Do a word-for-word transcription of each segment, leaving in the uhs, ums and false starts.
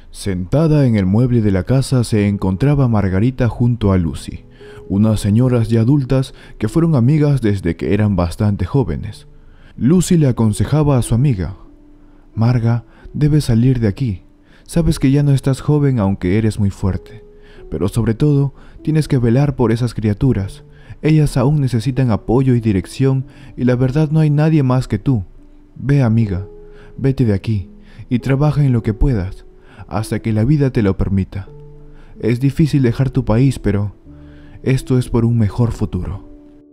Sentada en el mueble de la casa se encontraba Margarita junto a Lucy, unas señoras ya adultas que fueron amigas desde que eran bastante jóvenes. Lucy le aconsejaba a su amiga: «Marga, debes salir de aquí. Sabes que ya no estás joven aunque eres muy fuerte. Pero sobre todo, tienes que velar por esas criaturas. Ellas aún necesitan apoyo y dirección y la verdad no hay nadie más que tú. Ve, amiga, vete de aquí y trabaja en lo que puedas, hasta que la vida te lo permita. Es difícil dejar tu país, pero esto es por un mejor futuro».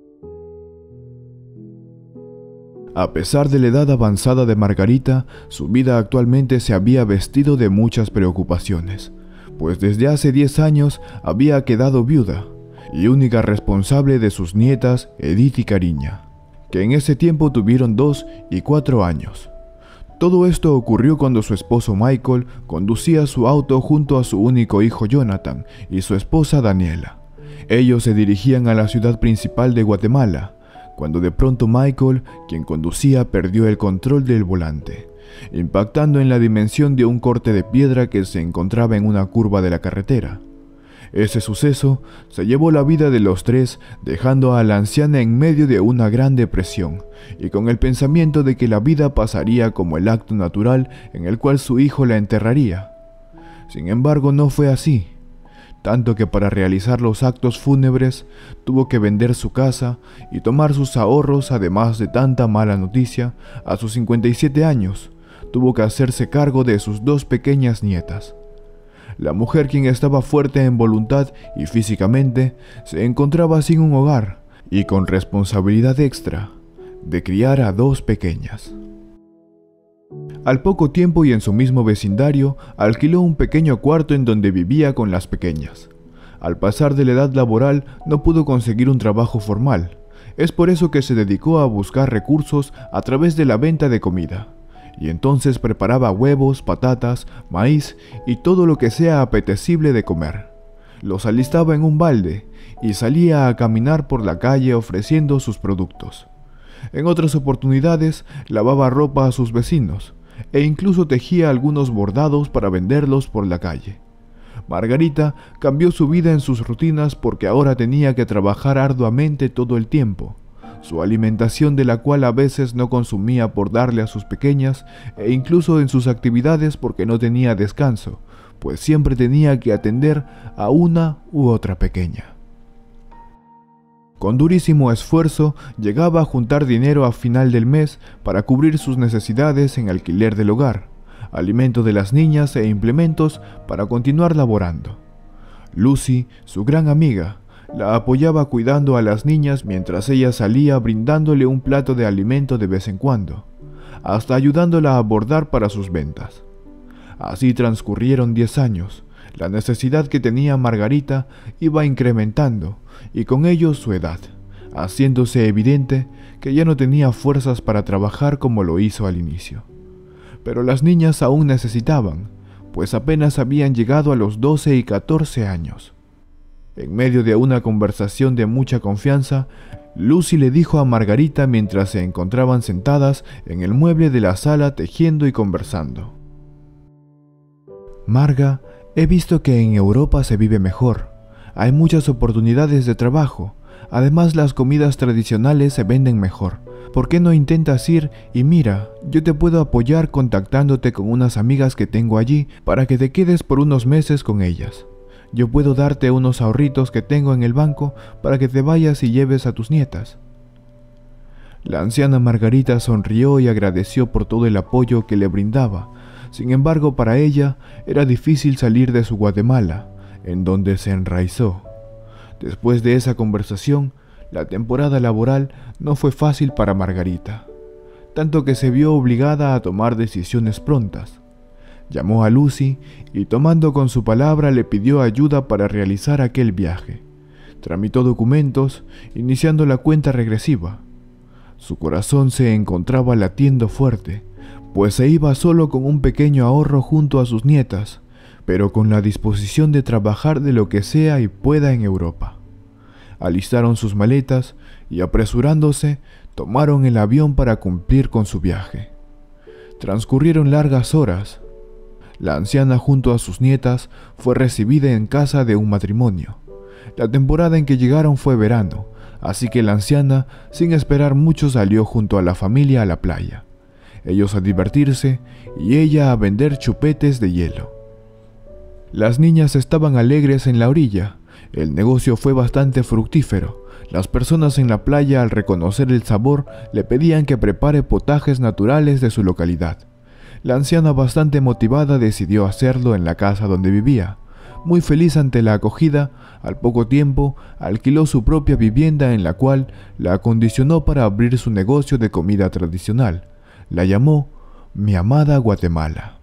A pesar de la edad avanzada de Margarita, su vida actualmente se había vestido de muchas preocupaciones, pues desde hace diez años había quedado viuda y única responsable de sus nietas Edith y Cariña, que en ese tiempo tuvieron dos y cuatro años. Todo esto ocurrió cuando su esposo Michael conducía su auto junto a su único hijo Jonathan y su esposa Daniela. Ellos se dirigían a la ciudad principal de Guatemala, cuando de pronto Michael, quien conducía, perdió el control del volante, impactando en la dimensión de un corte de piedra que se encontraba en una curva de la carretera. Ese suceso se llevó la vida de los tres, dejando a la anciana en medio de una gran depresión y con el pensamiento de que la vida pasaría como el acto natural en el cual su hijo la enterraría. Sin embargo, no fue así, tanto que para realizar los actos fúnebres tuvo que vender su casa y tomar sus ahorros. Además de tanta mala noticia, a sus cincuenta y siete años tuvo que hacerse cargo de sus dos pequeñas nietas. La mujer, quien estaba fuerte en voluntad y físicamente, se encontraba sin un hogar y con responsabilidad extra de criar a dos pequeñas. Al poco tiempo y en su mismo vecindario, alquiló un pequeño cuarto en donde vivía con las pequeñas. Al pasar de la edad laboral, no pudo conseguir un trabajo formal. Es por eso que se dedicó a buscar recursos a través de la venta de comida. Y entonces preparaba huevos, patatas, maíz y todo lo que sea apetecible de comer. Los alistaba en un balde y salía a caminar por la calle ofreciendo sus productos. En otras oportunidades, lavaba ropa a sus vecinos e incluso tejía algunos bordados para venderlos por la calle. Margarita cambió su vida en sus rutinas porque ahora tenía que trabajar arduamente todo el tiempo. Su alimentación, de la cual a veces no consumía por darle a sus pequeñas, e incluso en sus actividades porque no tenía descanso, pues siempre tenía que atender a una u otra pequeña. Con durísimo esfuerzo, llegaba a juntar dinero a final del mes para cubrir sus necesidades en alquiler del hogar, alimento de las niñas e implementos para continuar laborando. Lucy, su gran amiga, la apoyaba cuidando a las niñas mientras ella salía brindándole un plato de alimento de vez en cuando, hasta ayudándola a bordar para sus ventas. Así transcurrieron diez años. La necesidad que tenía Margarita iba incrementando, y con ello su edad, haciéndose evidente que ya no tenía fuerzas para trabajar como lo hizo al inicio. Pero las niñas aún necesitaban, pues apenas habían llegado a los doce y catorce años. En medio de una conversación de mucha confianza, Lucy le dijo a Margarita mientras se encontraban sentadas en el mueble de la sala tejiendo y conversando: «Marga, he visto que en Europa se vive mejor. Hay muchas oportunidades de trabajo. Además, las comidas tradicionales se venden mejor. ¿Por qué no intentas ir? Y mira, yo te puedo apoyar contactándote con unas amigas que tengo allí para que te quedes por unos meses con ellas. Yo puedo darte unos ahorritos que tengo en el banco para que te vayas y lleves a tus nietas». La anciana Margarita sonrió y agradeció por todo el apoyo que le brindaba. Sin embargo, para ella era difícil salir de su Guatemala, en donde se enraizó. Después de esa conversación, la temporada laboral no fue fácil para Margarita, tanto que se vio obligada a tomar decisiones prontas. Llamó a Lucy y, tomando con su palabra, le pidió ayuda para realizar aquel viaje. Tramitó documentos, iniciando la cuenta regresiva. Su corazón se encontraba latiendo fuerte, pues se iba solo con un pequeño ahorro junto a sus nietas, pero con la disposición de trabajar de lo que sea y pueda en Europa. Alistaron sus maletas y, apresurándose, tomaron el avión para cumplir con su viaje. Transcurrieron largas horas. La anciana, junto a sus nietas, fue recibida en casa de un matrimonio. La temporada en que llegaron fue verano, así que la anciana, sin esperar mucho, salió junto a la familia a la playa. Ellos a divertirse y ella a vender chupetes de hielo. Las niñas estaban alegres en la orilla. El negocio fue bastante fructífero. Las personas en la playa, al reconocer el sabor, le pedían que prepare potajes naturales de su localidad. La anciana, bastante motivada, decidió hacerlo en la casa donde vivía. Muy feliz ante la acogida, al poco tiempo alquiló su propia vivienda, en la cual la acondicionó para abrir su negocio de comida tradicional. La llamó Mi Amada Guatemala.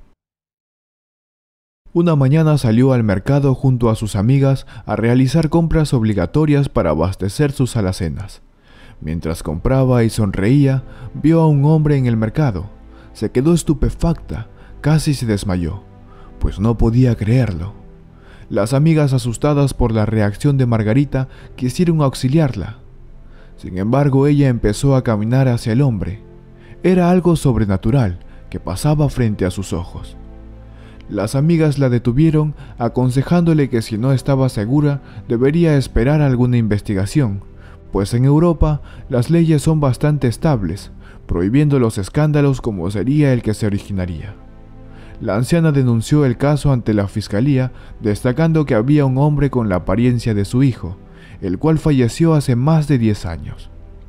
Una mañana salió al mercado junto a sus amigas a realizar compras obligatorias para abastecer sus alacenas. Mientras compraba y sonreía, vio a un hombre en el mercado. Se quedó estupefacta, casi se desmayó, pues no podía creerlo. Las amigas, asustadas por la reacción de Margarita, quisieron auxiliarla. Sin embargo, ella empezó a caminar hacia el hombre. Era algo sobrenatural que pasaba frente a sus ojos. Las amigas la detuvieron, aconsejándole que si no estaba segura, debería esperar alguna investigación, pues en Europa las leyes son bastante estables, prohibiendo los escándalos como sería el que se originaría. La anciana denunció el caso ante la fiscalía, destacando que había un hombre con la apariencia de su hijo, el cual falleció hace más de diez años.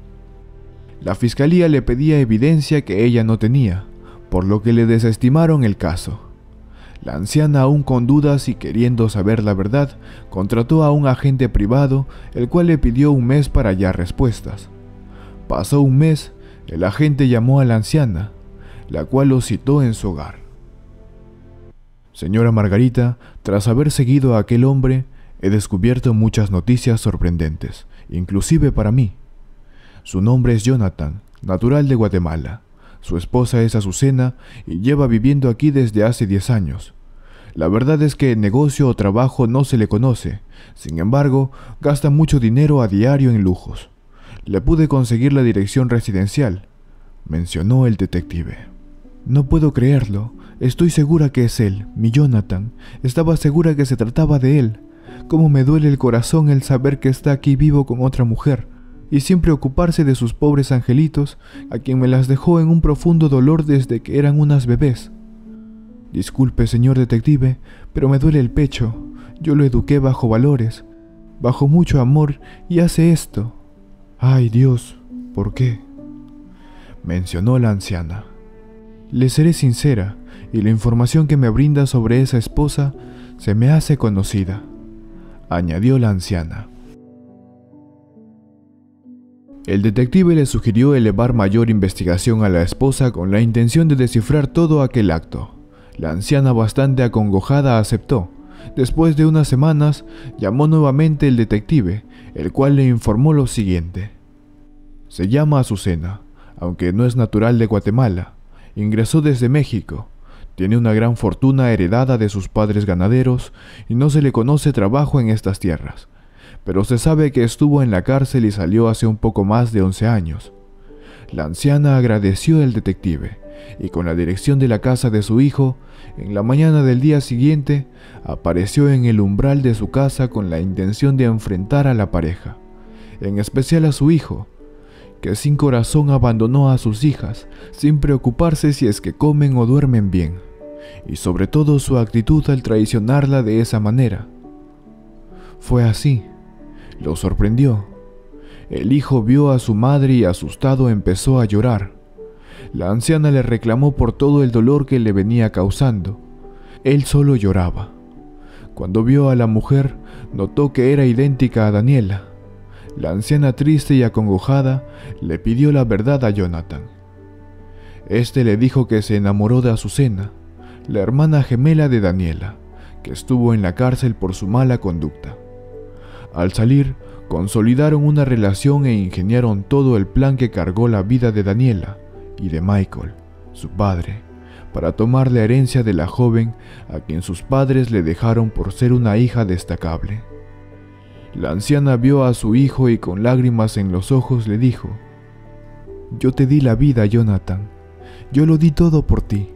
La fiscalía le pedía evidencia que ella no tenía, por lo que le desestimaron el caso. La anciana, aún con dudas y queriendo saber la verdad, contrató a un agente privado, el cual le pidió un mes para hallar respuestas. Pasó un mes, el agente llamó a la anciana, la cual lo citó en su hogar. Señora Margarita, tras haber seguido a aquel hombre, he descubierto muchas noticias sorprendentes, inclusive para mí. Su nombre es Jonathan, natural de Guatemala. Su esposa es Azucena y lleva viviendo aquí desde hace diez años. La verdad es que negocio o trabajo no se le conoce, sin embargo, gasta mucho dinero a diario en lujos. Le pude conseguir la dirección residencial, mencionó el detective. No puedo creerlo, estoy segura que es él, mi Jonathan. Estaba segura que se trataba de él. Cómo me duele el corazón el saber que está aquí vivo con otra mujer, y sin preocuparse de sus pobres angelitos, a quien me las dejó en un profundo dolor desde que eran unas bebés. Disculpe, señor detective, pero me duele el pecho. Yo lo eduqué bajo valores, bajo mucho amor, y hace esto. Ay, Dios, ¿por qué?, mencionó la anciana. Le seré sincera, y la información que me brinda sobre esa esposa se me hace conocida, añadió la anciana. El detective le sugirió elevar mayor investigación a la esposa con la intención de descifrar todo aquel acto. La anciana, bastante acongojada, aceptó. Después de unas semanas, llamó nuevamente el detective, el cual le informó lo siguiente. Se llama Azucena, aunque no es natural de Guatemala. Ingresó desde México. Tiene una gran fortuna heredada de sus padres ganaderos y no se le conoce trabajo en estas tierras. Pero se sabe que estuvo en la cárcel y salió hace un poco más de once años. La anciana agradeció al detective y, con la dirección de la casa de su hijo, en la mañana del día siguiente apareció en el umbral de su casa con la intención de enfrentar a la pareja, en especial a su hijo, que sin corazón abandonó a sus hijas, sin preocuparse si es que comen o duermen bien, y sobre todo su actitud al traicionarla de esa manera. Fue así. Lo sorprendió. El hijo vio a su madre y, asustado, empezó a llorar. La anciana le reclamó por todo el dolor que le venía causando. Él solo lloraba. Cuando vio a la mujer, notó que era idéntica a Daniela. La anciana, triste y acongojada, le pidió la verdad a Jonathan. Este le dijo que se enamoró de Azucena, la hermana gemela de Daniela, que estuvo en la cárcel por su mala conducta. Al salir, consolidaron una relación e ingeniaron todo el plan que cargó la vida de Daniela y de Michael, su padre, para tomar la herencia de la joven a quien sus padres le dejaron por ser una hija destacable. La anciana vio a su hijo y, con lágrimas en los ojos, le dijo: «Yo te di la vida, Jonathan. Yo lo di todo por ti.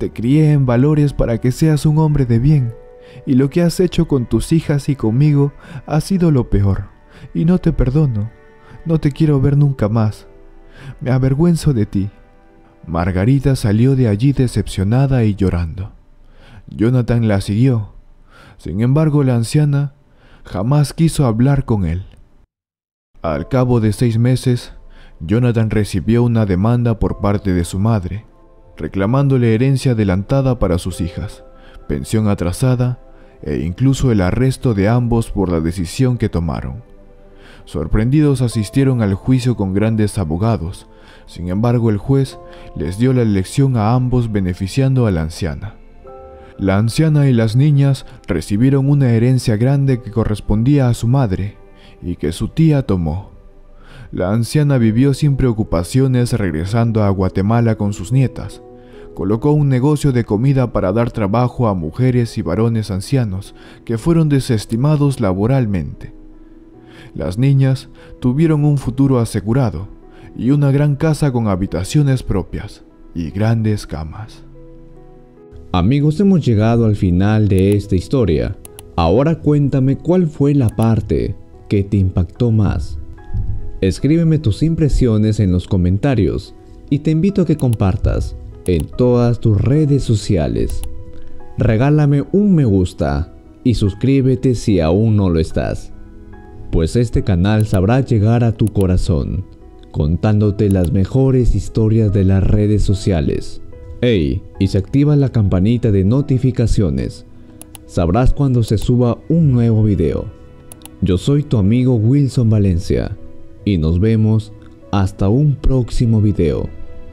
Te crié en valores para que seas un hombre de bien, y lo que has hecho con tus hijas y conmigo ha sido lo peor, y no te perdono. No te quiero ver nunca más. Me avergüenzo de ti. Margarita salió de allí decepcionada y llorando. Jonathan la siguió. Sin embargo, la anciana jamás quiso hablar con él. Al cabo de seis meses, Jonathan recibió una demanda por parte de su madre, reclamándole herencia adelantada para sus hijas, pensión atrasada e incluso el arresto de ambos por la decisión que tomaron. Sorprendidos asistieron al juicio con grandes abogados. Sin embargo, el juez les dio la elección a ambos, beneficiando a la anciana. La anciana y las niñas recibieron una herencia grande que correspondía a su madre y que su tía tomó. La anciana vivió sin preocupaciones, regresando a Guatemala con sus nietas. Colocó un negocio de comida para dar trabajo a mujeres y varones ancianos que fueron desestimados laboralmente. Las niñas tuvieron un futuro asegurado y una gran casa con habitaciones propias y grandes camas. Amigos, hemos llegado al final de esta historia. Ahora cuéntame cuál fue la parte que te impactó más. Escríbeme tus impresiones en los comentarios y te invito a que compartas en todas tus redes sociales. Regálame un me gusta y suscríbete si aún no lo estás, pues este canal sabrá llegar a tu corazón, contándote las mejores historias de las redes sociales. Hey, y si activas la campanita de notificaciones, sabrás cuando se suba un nuevo video. Yo soy tu amigo Wilson Valencia y nos vemos hasta un próximo video.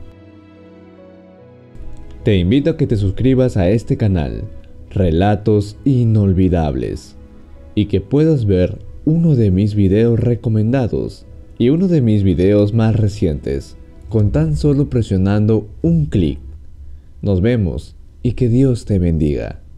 Te invito a que te suscribas a este canal, Relatos Inolvidables, y que puedas ver uno de mis videos recomendados y uno de mis videos más recientes con tan solo presionando un clic. Nos vemos y que Dios te bendiga.